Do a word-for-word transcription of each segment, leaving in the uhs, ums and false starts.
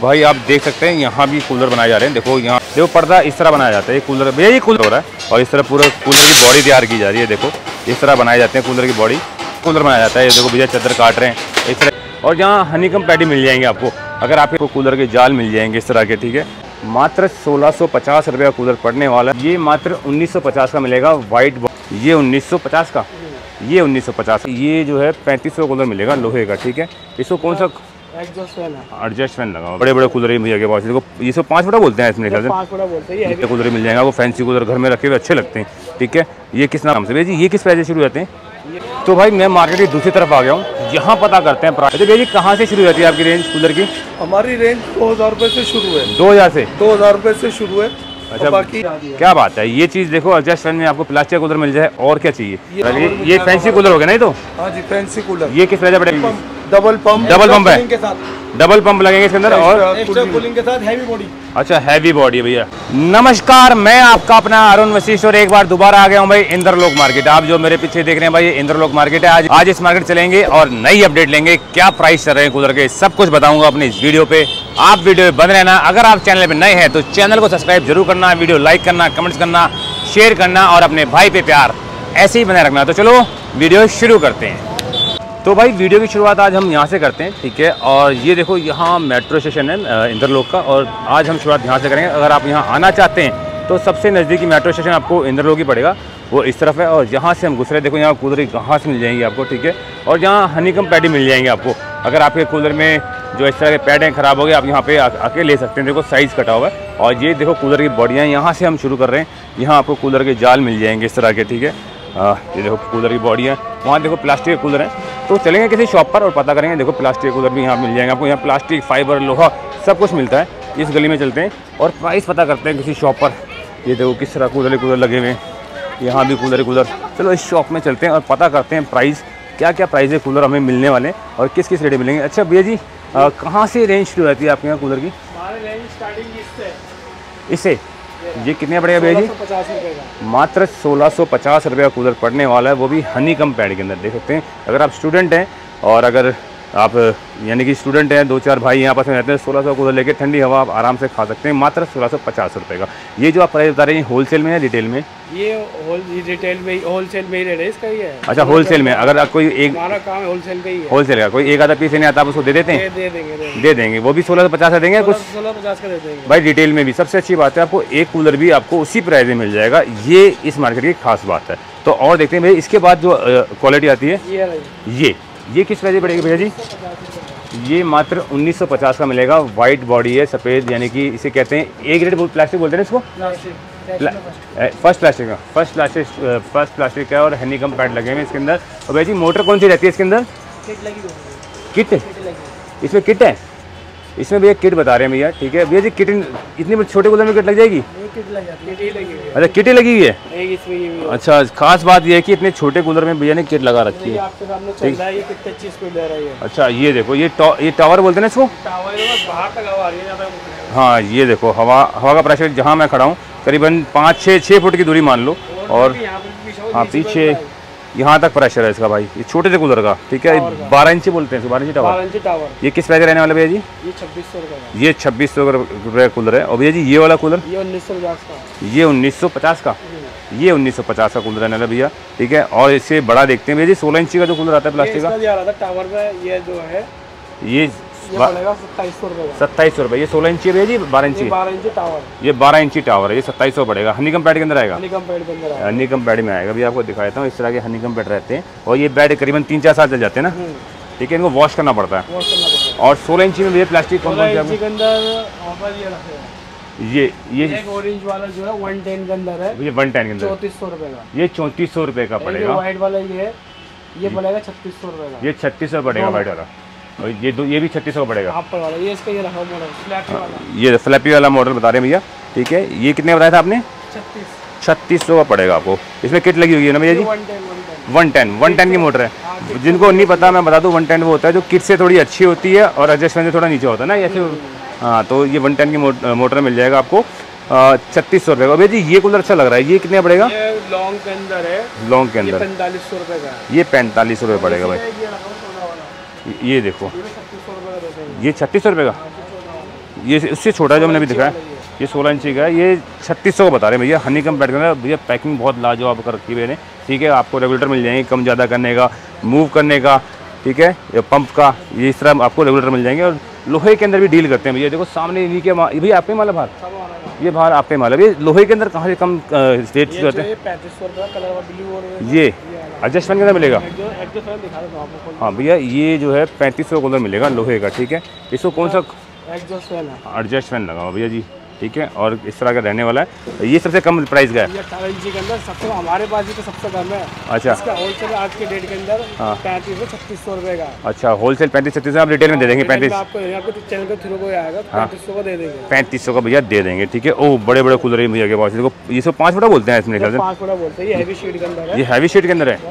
भाई आप देख सकते हैं यहाँ भी कूलर बनाए जा रहे हैं। देखो यहाँ देखो पर्दा इस तरह बनाया जाता है, ये कूलर भैया ये कूलर हो रहा है और इस तरह पूरा कूलर की बॉडी तैयार की जा रही है। देखो इस तरह बनाए जाते हैं कूलर की बॉडी, कूलर बनाया जाता है। ये देखो भैया चादर काट रहे हैं इस तरह। और यहाँ हनीकम पैडी मिल जाएंगे आपको, अगर आपको कूलर के जाल मिल जाएंगे इस तरह के, ठीक है। मात्र सोलह सौ पचास रुपये का कूलर पड़ने वाला है। ये मात्र उन्नीस सौ पचास का मिलेगा वाइट, ये उन्नीस सौ पचास का, ये उन्नीस सौ पचास। ये जो है पैंतीस सौ कूलर मिलेगा लोहे का, ठीक है। इसको कौन सा एडजस्ट फैन है, एडजस्ट फैन लगा, बड़े बड़े कूलर भैया के पास। देखो ये सब पाँच बड़ा बोलते हैं इसमें, पाँच बड़ा बोलते हैं। ये कूलर मिल जाएगा, वो फैंसी कूलर घर में रखे हुए अच्छे लगते हैं, ठीक है। ये किस नाम से भैया जी, ये किस प्राइस से शुरू होते हैं? तो भाई मैं मार्केट की दूसरी तरफ आ गया हूँ, यहाँ पता करते हैं प्राइस। भैया जी कहाँ से शुरू होती है आपकी रेंज कूलर की? हमारी रेंज दो हज़ार रुपये से शुरू है। दो हज़ार से दो हज़ार रुपये से शुरू है। अच्छा बाकी क्या बात है। ये चीज़ देखो एडजस्ट फैन में आपको प्लास्टिक कूलर मिल जाए, और क्या चाहिए। ये, ये फैंसी कूलर हो गया नहीं तो? हाँ जी फैंसी कूलर। ये किस प्राइस पड़ेगा? डबल पंप, डबल पंप है, डबल पंप लगेंगे इसके अंदर और एक्स्ट्रा कूलिंग के साथ हैवी बॉडी। अच्छा हैवी बॉडी है भैया। नमस्कार, मैं आपका अपना अरुण वशिष्ठ और एक बार दोबारा आ गया हूँ भाई इंद्रलोक मार्केट। आप जो मेरे पीछे देख रहे हैं भाई ये इंद्रलोक मार्केट है। आज आज इस मार्केट चलेंगे और नई अपडेट लेंगे, क्या प्राइस चल रहे हैं कूलर के, सब कुछ बताऊंगा अपनी इस वीडियो पे। आप वीडियो में बने रहना। अगर आप चैनल पे नए हैं तो चैनल को सब्सक्राइब जरूर करना, वीडियो लाइक करना, कमेंट्स करना, शेयर करना और अपने भाई पे प्यार ऐसे ही बने रखना। तो चलो वीडियो शुरू करते हैं। तो भाई वीडियो की शुरुआत आज हम यहाँ से करते हैं, ठीक है। और ये देखो यहाँ मेट्रो स्टेशन है इंद्रलोक का, और आज हम शुरुआत यहाँ से करेंगे। अगर आप यहाँ आना चाहते हैं तो सबसे नज़दीकी मेट्रो स्टेशन आपको इंद्रलोक ही पड़ेगा, वो इस तरफ है। और यहाँ से हम घुस रहे देखो यहाँ कूलर की घास मिल जाएंगी आपको, ठीक है। और यहाँ हनीकम पैडी मिल जाएंगे आपको। अगर आपके कूलर में जो इस तरह के पैड हैं ख़राब हो गए, आप यहाँ पे आके ले सकते हैं। देखो साइज़ कटा हुआ है। और ये देखो कूलर की बॉडियाँ, यहाँ से हम शुरू कर रहे हैं। यहाँ आपको कूलर के जाल मिल जाएंगे इस तरह के, ठीक है। आ, ये देखो कूलर की बॉडियाँ, वहाँ देखो प्लास्टिक के कूलर हैं। तो चलेंगे किसी शॉप पर और पता करेंगे। देखो प्लास्टिक कूलर भी यहाँ मिल जाएंगे आपको। यहाँ प्लास्टिक, फाइबर, लोहा सब कुछ मिलता है। इस गली में चलते हैं और प्राइस पता करते हैं किसी शॉप पर। ये देखो किस तरह कूलर कूलर लगे हुए हैं, यहाँ भी कूलर कूलर। चलो इस शॉप में चलते हैं और पता करते हैं प्राइस, क्या क्या प्राइस है कूलर हमें मिलने वाले और किस किस रेट मिलेंगे। अच्छा भैया जी कहाँ से रेंज शुरू रहती है आपके यहाँ कूलर की? हमारी रेंज स्टार्टिंग इससे इससे ये कितने पड़ेगा भैया जी? पचास रुपये का। मात्र सोलह सौ पचास रुपये का कूलर पड़ने वाला है, वो भी हनीकम पैड के अंदर। देख सकते हैं अगर आप स्टूडेंट हैं और अगर आप यानी कि स्टूडेंट हैं, दो चार भाई यहाँ पास में रहते हैं, सोलह सौ कूलर लेके ठंडी हवा आप आराम से खा सकते हैं। मात्र सोलह सौ पचास रुपये का। ये जो आप प्राइस बता रहे हैं होलसेल में या रिटेल में? ये होल रिटेल में, होलसेल में ही रेट है इसका। ये अच्छा होलसेल में। अगर कोई एक, हमारा काम है होलसेल का ही है। होलसेल का कोई एक आधा पीस नहीं आता आप उसको दे देते हैं? दे देंगे, दे देंगे। वो भी सोलह सौ पचास का देंगे कुछ? सोलह पचास का दे देंगे भाई। रिटेल में भी सबसे अच्छी बात है, आपको एक कूलर भी आपको उसी प्राइस में मिल जाएगा। ये इस मार्केट की खास बात है। तो और देखते हैं भैया इसके बाद जो क्वालिटी आती है, ये ये किस प्राइस पड़ेगी भैया जी? ये मात्र उन्नीस सौ पचास का मिलेगा। वाइट बॉडी है, सफ़ेद, यानी कि इसे कहते हैं ए ग्रेड प्लास्टिक बोलते हैं इसको। फर्स्ट प्लास्टिक का, फर्स्ट प्लास्टिक फर्स्ट प्लास्टिक का। और हनीकम पैड लगे हुए इसके अंदर। और भैया जी मोटर कौन सी रहती है इसके अंदर? किट, इसमें किट है। इसमें भैया किट बता रहे हैं भैया, ठीक है। भैया जी किट इतनी छोटे कूलर में किट लग जाएगी? अच्छा किट ही लगी हुई है। अच्छा खास बात यह है कि इतने छोटे कूलर में भैया ने किट लगा रखी है। अच्छा ये देखो ये ये टावर बोलते हैं ना इसको? हाँ ये देखो हवा हवा का प्रेशर जहाँ मैं खड़ा हूँ करीबन पाँच छः छः फुट की दूरी मान लो। और हाँ पीछे यहाँ तक प्रेशर है इसका भाई, ये छोटे से कूलर का, ठीक है। बारह इंची बोलते हैं, बारह इंची टावर। टावर ये किस प्राइस रहने वाला भैया जी? ये छब्बीस सौ रुपये। ये छब्बीस सौ रुपये का कूलर है। और भैया जी ये वाला कूलर? ये उन्नीस सौ पचास का। ये उन्नीस सौ पचास का, ये उन्नीस सौ पचास का कूलर रहने वाला भैया, ठीक है। और इससे बड़ा देखते हैं भैया जी सोलह इंची का जो कूलर आता है प्लास्टिक का टावर में, ये जो है ये सत्ताईस सौ रुपये। सत्ताईस सौ रुपये। ये सोलह इंची है भैया जी, बारह इंची? बारह इंची टावर। ये बारह इंची टावर है, ये सत्ताईस सौ पड़ेगा। हनीकम पैड के अंदर आएगा? हनीकम पैड के अंदर, हनीकम पैड में आएगा। भैया आपको दिखा देता हूँ, इस तरह के हनीकम पैड रहते हैं। और ये बेड करीबन तीन चार साल चल जाते हैं ना, ठीक है। इनको वॉश करना पड़ता है। और सोलह इंची में भैया प्लास्टिक कौन कौन सा? ये ये ऑरेंज वाला जो है वन टेन के अंदर है, ये वन टेन के अंदर चौंतीस सौ रुपये का। ये चौंतीस सौ रुपये का पड़ेगा। व्हाइट वाला ये है, ये पड़ेगा छत्तीस सौ रुपये का। ये छत्तीस सौ पड़ेगा वाइट वाला। और ये दो ये भी छत्तीस सौ पड़ेगा। आप वाला ये इसका ये रखा मॉडल फ्लैपी वाला, ये फ्लैपी वाला मॉडल बता रहे हैं भैया, ठीक है। ये कितने बताया था आपने? छत्तीस छत्तीस सौ का पड़ेगा आपको। इसमें किट लगी हुई है ना भैया जी? वन टेन वन टेन की मोटर है। जिनको नहीं पता मैं बता दूँ, वन टेन वो होता है जो किट से थोड़ी अच्छी होती है और एडजस्टमेंट से थोड़ा नीचे होता है ना ऐसे। हाँ तो ये वन टेन की मोटर मिल जाएगा आपको छत्तीस सौ रुपये का। भैया जी ये कूलर अच्छा लग रहा है, ये कितने पड़ेगा? ये लॉन्ग के अंदर है, लॉन्ग के अंदर पैंतालीस सौ रुपये का। ये पैंतालीस सौ रुपये पड़ेगा भाई। ये देखो ये छत्तीस सौ रुपये का। ये उससे छोटा जो मैंने अभी दिखाया, ये सोलह इंची का है, ये छत्तीस सौ का बता रहे हैं भैया। हनीकम पैड का भैया, पैकिंग बहुत लाजवाब कर रखी है मैंने, ठीक है। आपको रेगुलेटर मिल जाएंगे कम ज़्यादा करने का, मूव करने का, ठीक है, ये पंप का, ये इस तरह आपको रेगुलेटर मिल जाएंगे। और लोहे के अंदर भी डील करते हैं भैया। देखो सामने इन्हीं के माल, भैया आपके माल है बाहर, ये बाहर आपके माल है। ये लोहे के अंदर कहाँ से कम रेट से होते हैं? पैंतीस सौ रुपये कलर ब्लू और ये एडजस्टमेंट के अंदर मिलेगा। हाँ भैया, ये जो है पैंतीस सौ कलर मिलेगा लोहे का, ठीक है। इसको कौन सा एडजस्ट फैन है, एडजस्ट फैन लगा हुआ भैया जी, ठीक है। और इस तरह का रहने वाला है। ये सबसे कम प्राइस का है, ये अठारह इंची के अंदर सबसे हमारे पास ही तो सबसे कम है। अच्छा, इसका होलसेल आज के डेट के अंदर हाँ। पैंतीस से छत्तीस सौ रुपये का। अच्छा, होलसेल पैंतीस छत्तीस आप रिटेल में दे देंगे पैंतीस, आपको आपको चैनल के थ्रू कोई आएगा तो पैंतीस सौ का दे देंगे, पैंतीस सौ का भैया दे देंगे, ठीक है। ओ बड़े बड़े कूलर है भैया के पास। देखो ये सब पाँच फुटा बोलते हैं इसमें, ख्याल से पाँच फुटा बोलते हैं। ये हैवी शीट के अंदर है, ये हैवी शीट के अंदर है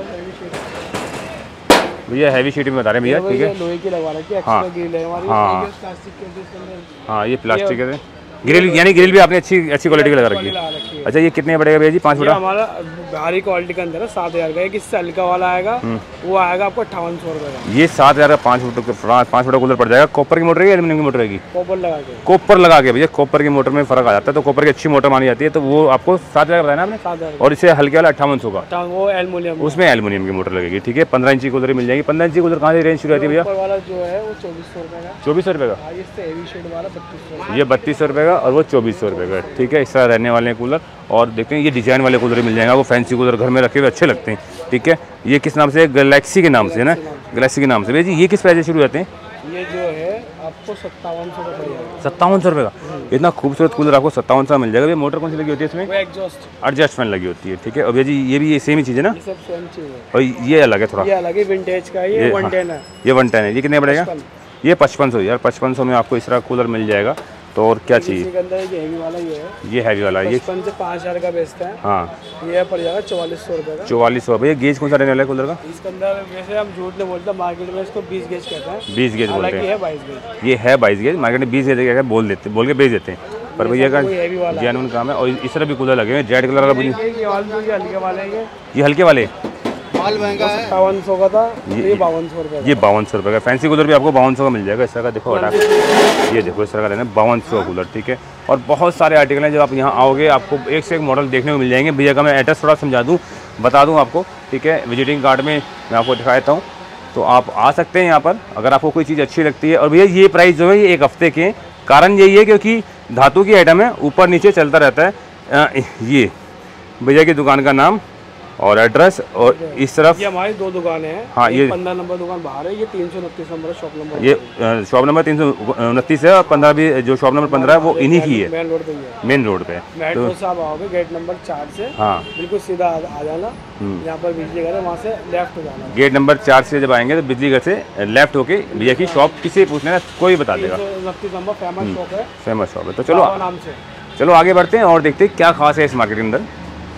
भैया, हैवी शीट में बता रहे हैं भैया, ठीक है। लोहे की लगवा रखी है, हाँ। एक्स्ट्रा ग्रिल है हमारी, हाँ। प्लास्टिक के अंदर। हाँ, ये प्लास्टिक है ग्रिल, यानी ग्रिल भी आपने अच्छी अच्छी क्वालिटी की लगा रखी है। अच्छा, ये कितने पड़ेगा भैया जी? पाँच ये फुटा हमारा भारी क्वालिटी के अंदर है, सात हज़ार का। एक इससे हल्का वाला आएगा, वो आएगा आपको अट्ठावन सौ रुपये का। ये सात हज़ार का पाँच फुट पाँच फुटा कूलर पड़ जाएगा। कॉपर की मोटर है, एल्यूमिनियम की मोटर रहेगी? कॉपर लगा के। कॉपर लगा के भैया, कॉपर की मोटर में फर्क आ जाता है, तो कॉपर की अच्छी मोटर मानी जाती है, तो वो आपको सात हज़ार का बताया ना आपने। सात हज़ार और इसे हल्के वाला अट्ठावन सौ का, वो एल्यूमिनियम, उसमें एल्यूमिनियम की मोटर लगेगी, ठीक है। पंद्रह इंची कूलर मिल जाएगी। पंद्रह इंची कूलर कहाँ से रेंज शुरू होती है भैया? वाला जो है वो चौबीस सौ रुपये का, चौबीस सौ रुपये का। इससे हेवी शेड वाला बत्तीस सौ, ये बत्तीस सौ रुपये का और वो चौबीस सौ रुपये का, ठीक है। इस तरह रहने वाले हैं कूलर। और देखते हैं ये डिजाइन वाले कूलर मिल जाएंगे आपको, फैंसी कूलर घर में रखे हुए अच्छे लगते हैं, ठीक है। ये किस नाम से? गैलेक्सी के नाम से है ना, गैलेक्सी के नाम से। भैया जी ये किस प्राइस से शुरू होते हैं? ये जो है आपको सत्तावन सौ का पड़ेगा। सत्तावन सौ रुपये का इतना खूबसूरत कूलर आपको सत्तावन सौ मिल जाएगा। भैया मोटर कौन सी लगी होती है इसमें? वो एग्जॉस्ट एडजस्ट फैन लगी होती है, ठीक है। और भैया जी ये भी ये सेम ही चीज़ है ना? ये सब सेम चीज़ है, और ये अलग है थोड़ा, ये अलग है विंटेज का। ये ये वन हाँ। टेन है, ये वन टेन है। ये कितने पड़ेगा? ये पचपन सौ यार, पचपन सौ में आपको इस तरह कूलर मिल जाएगा। तो और क्या चाहिए? इसी के अंदर ये हैवी वाला ये है, ये हैवी वाला, ये पचपन से पाँच हज़ार का बेचते हैं। हाँ, ये पड़ जाएगा चौवालीस सौ रुपये का। चौवालीस सौ। भैया गेज कौन सा रहने वाला है कूलर का? इसके अंदर वैसे हम झूठ नहीं बोलते, मार्केट में इसको बीस गेज कहते हैं, बीस गेज बोलते हालांकि हैं। है बाईस गेज। ये है बाईस गेज, मार्केट में बीस गेज क्या बोल देते बोल के बेच देते हैं, पर भैया का हैवी वाला जेन्युइन काम है। और इस तरह भी कूलर लगे हुए हैं रेड कलर का। बुझी ये वाले ये हल्के वाले हैं, ये हल्के वाले माल महंगा है, सत्तावन सौ का था, ये बावन सौ रुपये। ये बावन सौ रुपये का। फैंसी कूलर भी आपको बावन सौ का मिल जाएगा इस तरह का। देखो हटा, ये देखो इस तरह का लेना बावन सौ का कूलर, ठीक है। और बहुत सारे आर्टिकल हैं, जब आप यहाँ आओगे आपको एक से एक मॉडल देखने को मिल जाएंगे। भैया का मैं एड्रेस थोड़ा समझा दूँ, बता दूँ आपको, ठीक है। विजिटिंग कार्ड में मैं आपको दिखा देता हूँ, तो आप आ सकते हैं यहाँ पर अगर आपको कोई चीज़ अच्छी लगती है। और भैया ये प्राइस जो है ये एक हफ्ते के, कारण यही है क्योंकि धातु की आइटम है, ऊपर नीचे चलता रहता है। ये भैया की दुकान का नाम और एड्रेस, और इस तरफ ये हमारी दो दुकानें हैं। हाँ, ये पंद्रह नंबर दुकान बाहर है, ये तीन सौ उनतीस नंबर शॉप नंबर, ये शॉप नंबर तीन सौ उनतीस है। और पंद्रह भी जो शॉप नंबर पंद्रह है वो इन्हीं की है, मेन रोड पे ही है। मेन रोड पे। मेट्रो से आप आओगे गेट नंबर चार से, हाँ, बिल्कुल सीधा आ आ जाना, यहाँ पर बिजली घर है, वहाँ से लेफ्ट हो जाना। गेट नंबर चार से जब आएंगे तो बिजली घर से लेफ्ट होके भैया की शॉप, किसी से पूछ लेना कोई बता देगा। उनतीस नंबर फेमस शॉप है, फेमस शॉप है। तो चलो नाम से चलो आगे बढ़ते हैं और देखते हैं क्या खास है इस मार्केट के अंदर।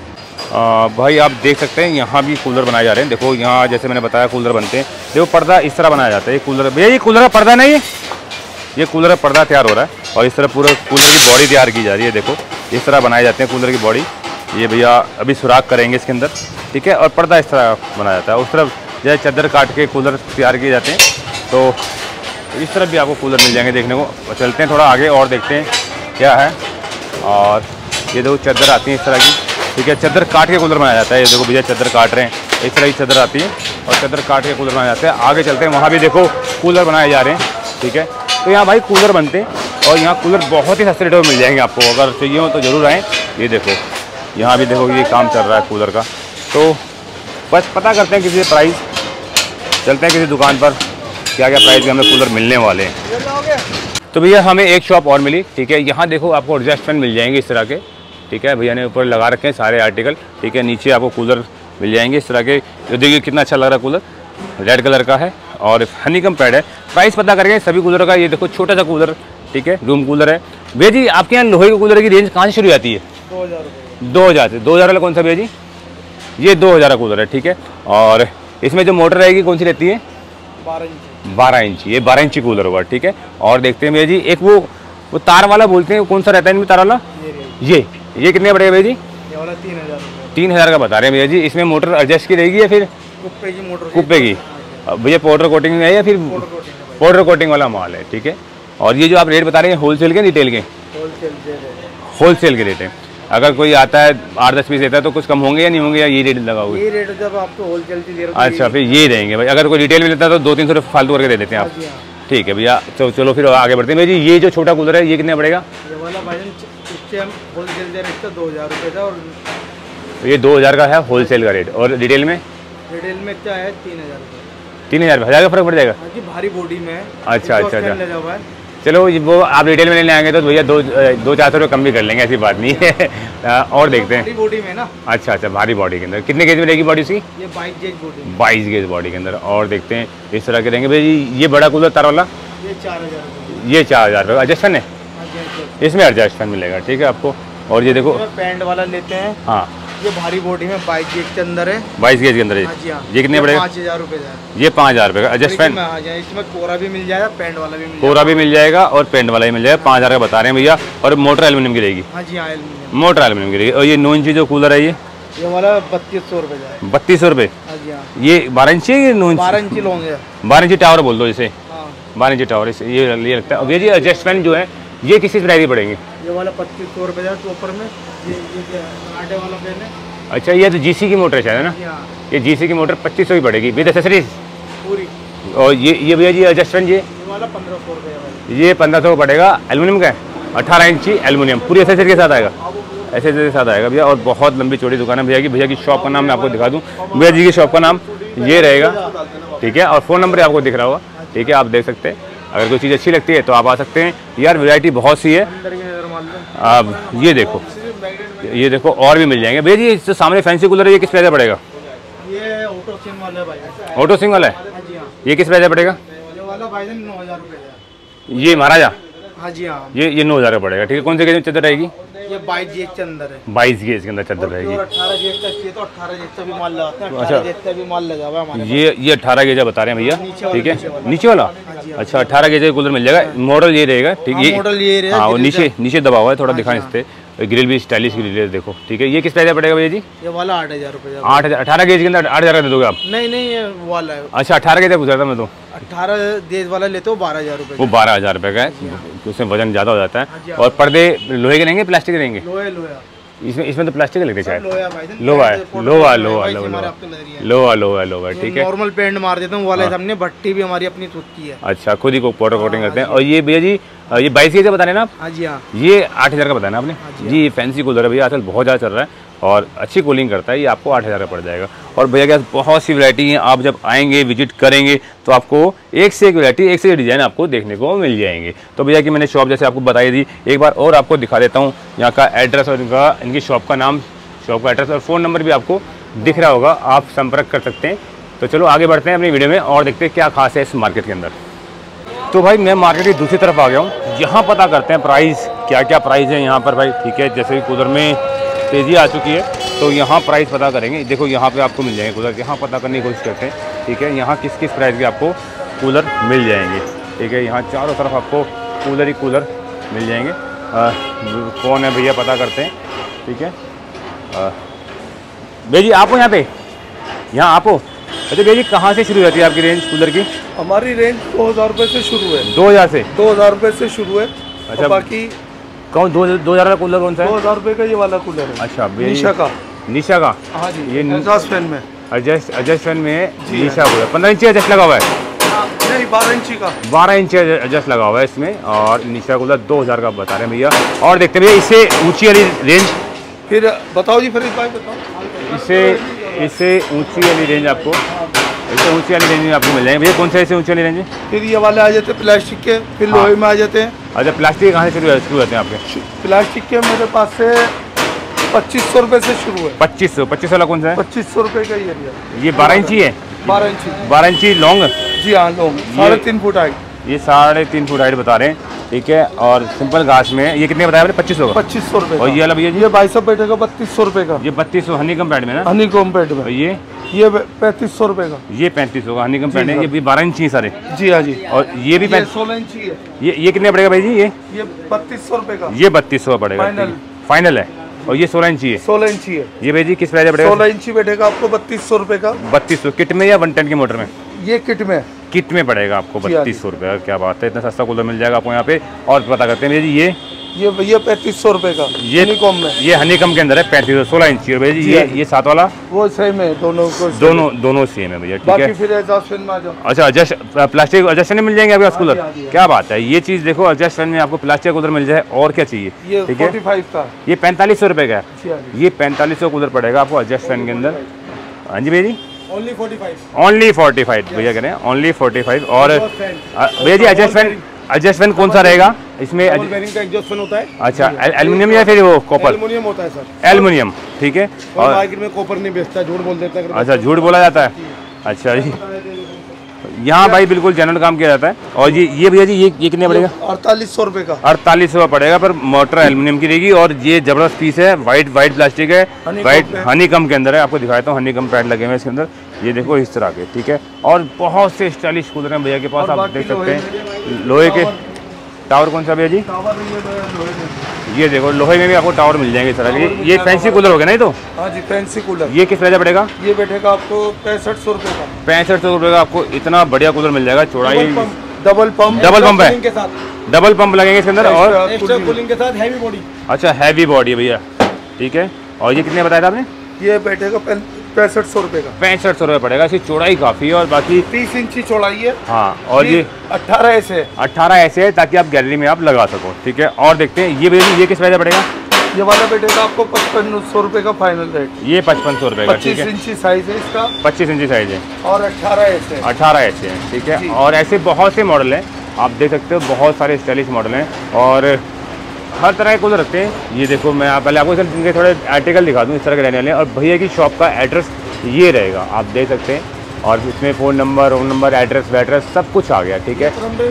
आ, भाई आप देख सकते हैं यहाँ भी कूलर बनाए जा रहे हैं। देखो यहाँ जैसे मैंने बताया कूलर बनते हैं। देखो पर्दा इस तरह बनाया जाता है। ये कूलर भैया, ये कूलर का पर्दा नहीं है, ये कूलर का पर्दा तैयार हो रहा है। और इस तरह पूरा कूलर की बॉडी तैयार की जा रही है। देखो इस तरह बनाए जाते हैं कूलर की बॉडी। ये भैया अभी सुराख करेंगे इसके अंदर, ठीक है। और पर्दा इस तरह बनाया जाता है। उस तरफ जैसे चादर काट के कूलर तैयार किए जाते हैं, तो इस तरफ भी आपको कूलर मिल जाएंगे देखने को। चलते हैं थोड़ा आगे और देखते हैं क्या है। और ये देखो चादर आती है इस तरह की, ठीक है। चादर काट के कूलर बनाया जाता है। ये देखो भैया चादर काट रहे हैं, इस तरह की चादर आती है और चादर काट के कूलर बनाया जाता है। आगे चलते हैं, वहाँ भी देखो कूलर बनाए जा रहे हैं, ठीक है। तो यहाँ भाई कूलर बनते हैं और यहाँ कूलर बहुत ही सस्ते रेटों में मिल जाएंगे आपको। अगर चाहिए हो तो ज़रूर आएँ। ये देखो यहाँ भी देखो ये काम चल रहा है कूलर का। तो बस पता करते हैं किसी से प्राइस, चलते हैं किसी दुकान पर क्या क्या प्राइस में हमें कूलर मिलने वाले हैं। तो भैया हमें एक शॉप और मिली, ठीक है। यहाँ देखो आपको एडजस्ट फैन मिल जाएंगे इस तरह के, ठीक है। भैया ने ऊपर लगा रखे हैं सारे आर्टिकल, ठीक है। नीचे आपको कूलर मिल जाएंगे इस तरह के। जो देखिए कितना अच्छा लग रहा है कूलर, रेड कलर का है और हनीकम पैड है। प्राइस पता करके सभी कूलर का। ये देखो छोटा सा कूलर, ठीक है, रूम कूलर है। भैया जी आपके यहाँ लोहे के कूलर की रेंज कहाँ से शुरू आती है? दो हज़ार रुपये दो हज़ार से। दो हज़ार वाला कौन सा भैया जी? ये दो हज़ार का कूलर है, ठीक है। और इसमें जो मोटर रहेगी कौन सी रहती है? बारह इंची बारह इंची। ये बारह इंची कूलर होगा, ठीक है। और देखते हैं भैया जी एक वो वो तार वाला बोलते हैं, कौन सा रहता है इनमें तार वाला? ये ये कितने पड़ेगा भैया जी? ये वाला तीन हज़ार तीन हज़ार का बता रहे हैं भैया जी। इसमें मोटर एडजस्ट की रहेगी या फिर कुप्पे की मोटर? कुप्पे की। भैया पाउडर कोटिंग है या फिर पाउडर कोटिंग वाला माल है, ठीक है। और ये जो आप रेट बता रहे हैं होलसेल के रिटेल के? होलसेल होलसेल के रेट है। अगर कोई आता है आठ दस पीस लेता है तो कुछ कम होंगे या नहीं होंगे, या ये रेट लगा हुआ है? ये रेट जब आपको होलसेल की दे रहे हो। अच्छा, फिर ये रहेंगे भाई। अगर कोई रिटेल में लेता है तो दो तीन सौ रुपये फालतू करके दे देते हैं आप। ठीक है भैया, तो चलो फिर आगे बढ़ते हैं। भैया जी ये जो छोटा कूलर है ये कितने पड़ेगा? ये वाला भाई हम होलसेल दे रहे थे दो हज़ार रुपये था, और ये दो हज़ार का है होलसेल का रेट, और रिटेल में? रिटेल में क्या है तीन हज़ार रुपये। तीन हज़ार हज़ार का फर्क पड़ जाएगा? जी भारी बॉडी में है। अच्छा अच्छा अच्छा, लगा हुआ है। चलो वो आप रिटेल में लेने आएंगे तो भैया दो दो चार सौ रुपये कम भी कर लेंगे, ऐसी बात नहीं है। और देखते हैं। भारी बॉडी में ना। अच्छा अच्छा, भारी बॉडी के अंदर कितने केजी में रहेगी बॉडी उसकी? ये बाईस गेज बॉडी। बाईस गेज बॉडी के अंदर। और देखते हैं इस तरह के रहेंगे भैया जी। ये बड़ा कूलर तार वाला ये चार हज़ार ये चार हज़ार रुपये एडजस्ट फैन है, इसमें एडजस्ट फैन मिलेगा। ठीक है आपको। और ये देखो पैंट वाला लेते हैं। हाँ, ये भारी बॉडी में बाईस गेज के अंदर है। बाईस गेज के अंदर है। ये कितने पड़ेगा? पाँच हज़ार रुपये का। ये पाँच हज़ार रुपये का एडजस्ट फैन। इसमें कोरा भी मिल जाएगा, पैंट वाला भी मिल जाएगा। कोरा भी मिल जाएगा और पेंट वाला भी मिल जाएगा। पाँच हज़ार का बता रहे हैं भैया। और मोटर एल्यूमिनियम की रहेगी? हाँ जी हाँ, एल्यूमिनियम मोटर एल्यूमिनियम की रहेगी। और ये नौ इंची जो कूलर है ये ये वाला बत्तीस सौ रुपये का है। बत्तीस सौ रुपये? हाँ जी हाँ। ये बारह इंची है? नौ इंची? बारह इंची लॉन्ग है। बारह इंची टावर बोल दो इसे। हाँ बारह इंची टावर इसे ये ये लगता है। और ये जी एडजस्ट फैन जो है ये किसी प्राइस की पड़ेंगे? ये वाला पच्चीस सौ रुपये का ऊपर में। ये ये आटे वाला फैन है। अच्छा, ये तो जीसी की मोटर है शायद, है ना? हाँ। ये जीसी की मोटर पच्चीस सौ की पड़ेगी विद एक्सेसरीज पूरी। और ये ये भैया जी एडजस्ट फैन ये ये वाला पंद्रह सौ रुपये है। ये पंद्रह सौ का पड़ेगा। एल्यूमिनियम का है, अठारह इंची एल्यूमिनियम पूरी एक्सेसरी के साथ आएगा। एक्सेसरी के साथ आएगा भैया। और बहुत लंबी चौड़ी दुकान है भैया की। भैया की शॉप का नाम मैं आपको दिखा दूँ। भैया जी की शॉप का नाम ये रहेगा। ठीक है, और फ़ोन नंबर आपको दिख रहा होगा। ठीक है, आप देख सकते हैं। अगर कोई चीज़ अच्छी लगती है तो आप आ सकते हैं यार। वैरायटी बहुत सी है। आप ये देखो, ये देखो और भी मिल जाएंगे भैया जी। इससे सामने फैंसी कूलर है, ये किस पैसे पड़ेगा? ये ऑटो सिम वाला है भाई। ऑटो सिंग वाला है? हाँ जी हाँ। ये किस पैसे पड़ेगा? ये वाला भाई नौ हज़ार रुपये का। ये महाराजा? हाँ जी हाँ। ये ये नौ हज़ार का पड़ेगा। ठीक है, कौन से गेज में चादर रहेगी? ये बाईस गेज के अंदर है। बाईस गेज के अंदर चादर रहेगी। अठारह गेज का चाहिए तो अठारह गेज का भी माल लगाते हैं। अच्छा। अठारह गेज का भी माल लगा हुआ है हमारे ये ये अठारह गेजा बता रहे हैं भैया। ठीक है, नीचे वाला? हाँ अच्छा, अठारह गेज का कूलर मिल जाएगा। मॉडल ये रहेगा। ठीक है, मॉडल ये रहेगा। हाँ, वो नीचे नीचे दबा हुआ है, थोड़ा दिखाएं इस पे। ग्रिल भी स्टाइलिश ग्रिल है, देखो। ठीक है, ये किस पैसे पड़ेगा भैया जी? ये वाला आठ हज़ार रुपये। आठ हज़ार अठारह गेज के अंदर आठ हज़ार का दे दोगे आप? नहीं नहीं, ये वाला है। अच्छा, अठारह गेज का पूछ रहा था मैं तो। अठारह गेज वाला लेते हो बारह हज़ार रुपये। वो बारह हज़ार रुपये का है, उसमें वजन ज़्यादा हो जाता है। और पर्दे लोहे के रहेंगे प्लास्टिक के रहेंगे? लोहे लोहे। इसमें इसमें तो प्लास्टिक के लगते हैं शायद। लोहा भाई। लोहा है, लोहा लोहा लोहा लोहा लोहा लोहा। ठीक है, नॉर्मल पेंट मार देता हूँ वाला हमने। भट्टी भी हमारी अपनी खुद की है। अच्छा, खुद ही को वाटर कोटिंग करते हैं। और ये भैया जी ये बाईस गेज बता रहे हैं ना आप? हाँ जी हाँ। ये आठ हज़ार का बताया ना आपने जी? ये फैंसी कूलर है भैया, आजकल बहुत ज़्यादा चल रहा है और अच्छी कूलिंग करता है। ये आपको आठ हज़ार का पड़ जाएगा। और भैया के पास बहुत सी वैरायटी है। आप जब आएंगे विजिट करेंगे तो आपको एक से एक वैरायटी, एक से एक डिज़ाइन आपको देखने को मिल जाएंगे। तो भैया की मैंने शॉप जैसे आपको बताई थी, एक बार और आपको दिखा देता हूँ यहाँ का एड्रेस और इनका इनकी शॉप का नाम, शॉप का एड्रेस और फ़ोन नंबर भी आपको दिख रहा होगा, आप संपर्क कर सकते हैं। तो चलो आगे बढ़ते हैं अपनी वीडियो में और देखते हैं क्या खास है इस मार्केट के अंदर। तो भाई मैं मार्केट की दूसरी तरफ आ गया हूँ। यहाँ पता करते हैं प्राइस, क्या क्या प्राइस है यहाँ पर भाई। ठीक है, जैसे कि कूलर में तेज़ी आ चुकी है तो यहाँ प्राइस पता करेंगे। देखो यहाँ पे आपको मिल जाएंगे कूलर, यहाँ पता करने की कोशिश करते हैं। ठीक है, यहाँ किस किस प्राइस के आपको कूलर मिल जाएंगे। ठीक है, यहाँ चारों तरफ आपको कूलर ही कूलर मिल जाएंगे। आ, कौन है भैया पता करते हैं। ठीक है भैया जी, आपको यहाँ पे यहाँ आपको अच्छा भैया जी, कहाँ से शुरू हो जाती है आपकी रेंज कूलर की? हमारी रेंज दो हज़ार रुपये से शुरू है। दो हज़ार से? दो हज़ार रुपये से शुरू है। अच्छा, बाकी कौन दो दो हज़ार का कूलर कौन सा है? दो हज़ार रुपये का ये वाला कूलर है। अच्छा, निशा का। निशा का? हाँ जी, ये एडजस्ट फैन में। एडजस्ट एडजस्ट फैन में निशा कूलर पंद्रह इंची एडजस्ट लगा हुआ है? नहीं, बारह इंची का। बारह इंची एडजस्ट लगा हुआ है इसमें। और निशा कूलर दो हज़ार का बता रहे हैं भैया। और देखते हैं भैया इससे ऊँची वाली रेंज फिर बताओ जी, फरीद भाई बताओ। इससे इससे ऊँची वाली रेंज आपको इससे ऊँची वाली रेंज में आपको मिल जाएंगे भैया। कौन सा इससे ऊँची वाली रेंज है? फिर ये वाले आ जाते हैं प्लास्टिक के, फिर हाँ। लोहे में आ जाते हैं। अच्छा, प्लास्टिक कहाँ से शुरू शुरू होते हैं आपके? प्लास्टिक के मेरे पास से पच्चीस सौ रुपये से शुरू है। पच्चीस सौ पच्चीस वाला कौन सा है? पच्चीस सौ रुपये का ये दिया। ये बारह इंची है? बारह इंची। बारह इंची लॉन्ग? जी हाँ, लॉन्ग साढ़े तीन फुट हाइट। ये साढ़े तीन फुट हाइट बता रहे हैं। ठीक है, और सिंपल घास में ये कितने बताया आपने? पच्चीस सौ का? पच्चीस सौ रुपये। और ये वाला भैया जी? ये बाईस सौ बैठे का बत्तीस सौ रुपये का। ये बत्तीस सौ हनी कम पैड में ना? हनी कॉम पैड में। और ये ये पैंतीस सौ रुपये का। ये पैंतीस सौ का हनी कम पैड है। ये भी बारह इंची सारे? जी हाँ जी। और ये भी सोलह इंची है। ये ये कितने पड़ेगा भाई जी? ये ये बत्तीस सौ रुपये का। ये बत्तीस सौ पड़ेगा फाइनल फाइनल है। और ये सोलह इंची है? सोलह इंची है। ये भाई जी किस प्राइस पड़ेगा? सोलह इंची बैठेगा आपको बत्तीस सौ रुपये का। बत्तीस सौ किट में या वन टन की मोटर में? ये किट में। किट में पड़ेगा आपको जी हाँ बत्तीस सौ रुपये का। क्या बात है, इतना सस्ता कूलर मिल जाएगा आपको यहाँ पे। और पता करते हैं भैया जी, ये ये भैया पैंतीस सौ रुपए का, ये हनीकॉम में, ये हनीकॉम के अंदर है, पैंतीस सौ सोलह इंची भैया जी। जी ये हाँ जी। ये सात वाला वो सेम है, दोनों को दोनों दोनों सेम है भैया, ठीक बाकी है। फिर एग्जॉस्ट फैन में आ जाओ। अच्छा, एडजस्ट प्लास्टिक एडजस्ट फैन मिल जाएंगे आपके पास कूलर? हाँ जी, हाँ जी। क्या बात है, ये चीज़ देखो, एडजस्ट फैन में आपको प्लास्टिक कूलर मिल जाए, और क्या चाहिए, ये ठीक है। पैंतालीस का, ये पैंतालीस सौ रुपये का है, जी हाँ जी। ये पैंतालीस सौ कूलर पड़ेगा आपको एडजस्ट फैन के अंदर। हाँ जी भैया जी, only forty five, only forty five भैया कह रहे हैं, ओनली फोर्टी फाइव। और अ, भैया जी एडजस्ट फैन, एडजस्ट फैन कौन सा रहेगा इसमें? डबल बेयरिंग का एग्जॉस्ट फैन होता है। अच्छा, एल्यूमिनियम या फिर वो कॉपर? एल्युमिनियम होता है सर, एल्यूमिनियम, ठीक है। और और मार्केट में कॉपर नहीं बेचता, झूठ बोल देता है। अच्छा, झूठ बोला जाता है, अच्छा जी। यहाँ भाई बिल्कुल जेन्युइन काम किया जाता है। और ये ये भैया जी, ये ये कितने पड़ेगा? अड़तालीस सौ रुपए का, अड़तालीस सौ पड़ेगा, पर मोटर एल्यूमिनियम की रहेगी। और ये जबरदस्त पीस है, वाइट वाइट प्लास्टिक है, हनीकॉम वाइट है। हनीकॉम के अंदर है। आपको दिखाता हूँ, हनीकॉम पैड लगे हुए हैं इसके अंदर, ये देखो इस तरह के, ठीक है। और बहुत से स्टाइलिश कूलर हैं भैया के पास, और आप बाकी देख सकते लोहे हैं। लोहे के टावर कौन सा भैया जी? टावर ये लोहे में। ये देखो, लोहे में भी आपको टावर मिल जाएंगे इस तरह के। ये फैंसी कूलर हो गया नहीं तो? हाँ जी, फैंसी कूलर। ये किस वजह पड़ेगा? ये बैठेगा आपको पैंसठ सौ रुपए का, पैंसठ सौ रुपये का आपको इतना बढ़िया कूलर मिल जाएगा। चौड़ाई double pump, double pump, double pump है, कूलिंग के साथ, डबल पंप लगेंगे इसके अंदर। और एक्स्ट्रा कूलिंग के साथ हैवी बॉडी। अच्छा, हैवी बॉडी है भैया, ठीक है। और ये कितने बताया था आपने? ये बैठेगा पैंसठ सौ रुपए का, पैंसठ सौ रुपये पड़ेगा। इसकी चौड़ाई काफ़ी है, और बाकी तीस इंची चौड़ाई है। हाँ, और ये अट्ठारह ऐसे अट्ठारह ऐसे है, ताकि आप गैलरी में आप लगा सको, ठीक है। और देखते हैं ये भैया, ये किस वजह पड़ेगा? ये वाला बैठेगा आपको पचपन सौ रुपए का फाइनल रेट। ये पचपन सौ रुपये का, ठीक पच्चीस है। इंची साइज है इसका, पच्चीस इंची साइज है, और अट्ठारह ऐसे, अठारह ऐसे हैं, ठीक है। जी। और ऐसे बहुत से मॉडल हैं, आप देख सकते हो, बहुत सारे स्टाइलिश मॉडल हैं, और हर तरह के कूलर रखते हैं। ये देखो, मैं आप पहले आपको सर इनके थोड़े आर्टिकल दिखा दूँ इस तरह के रहने वाले हैं। और भैया की शॉप का एड्रेस ये रहेगा, आप देख सकते हैं। और इसमें phone number, wrong number, address वैड्रेस सब कुछ आ गया, ठीक है।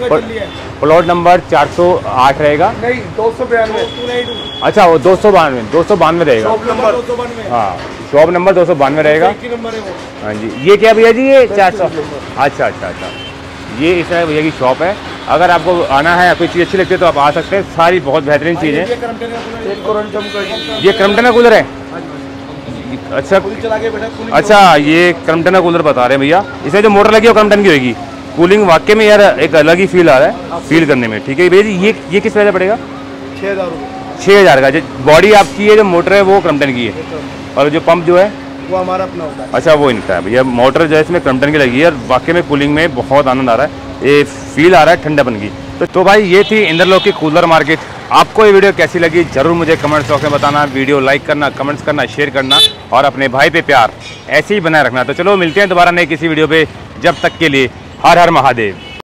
प्लॉट नंबर चार सौ आठ रहेगा, नहीं दो सौ बयानवे, अच्छा वो दो सौ बानवे दो सौ बानवे रहेगा, शॉप नंबर दो सौ बानवे, हाँ शॉप नंबर दो सौ बानवे रहेगा। नंबर है वो। हाँ जी, ये क्या भैया जी? ये चार सौ, अच्छा अच्छा अच्छा, ये इस तरह भैया की शॉप है। अगर आपको आना है, कोई चीज़ अच्छी लगती है तो आप आ सकते हैं, सारी बहुत बेहतरीन चीज़ है। ये क्रम्पटन का कूलर है, अच्छा अच्छा, ये क्रम्पटन का कूलर बता रहे हैं भैया। इसमें जो मोटर लगी है वो क्रम्पटन की होगी। कूलिंग वाकई में यार एक अलग ही फील आ रहा है, फील करने में, ठीक है भैया जी। ये ये किस वजह पड़ेगा? छः हज़ार रुपये, छः हज़ार का। जो बॉडी आपकी है, जो मोटर है वो क्रम्पटन की है, और जो पंप जो है वो हमारा अपना होता है। अच्छा, वो इनका है भैया। मोटर जो है इसमें क्रम्पटन की लगी है, और वाकई में कूलिंग में बहुत आनंद आ रहा है, ये फील आ रहा है ठंडापन की। तो, तो भाई ये थी इंद्रलोक की कूलर मार्केट। आपको ये वीडियो कैसी लगी जरूर मुझे कमेंट्स बॉक्स में बताना। वीडियो लाइक करना, कमेंट्स करना, शेयर करना, और अपने भाई पे प्यार ऐसे ही बनाए रखना। तो चलो मिलते हैं दोबारा नए किसी वीडियो पे, जब तक के लिए हर हर महादेव।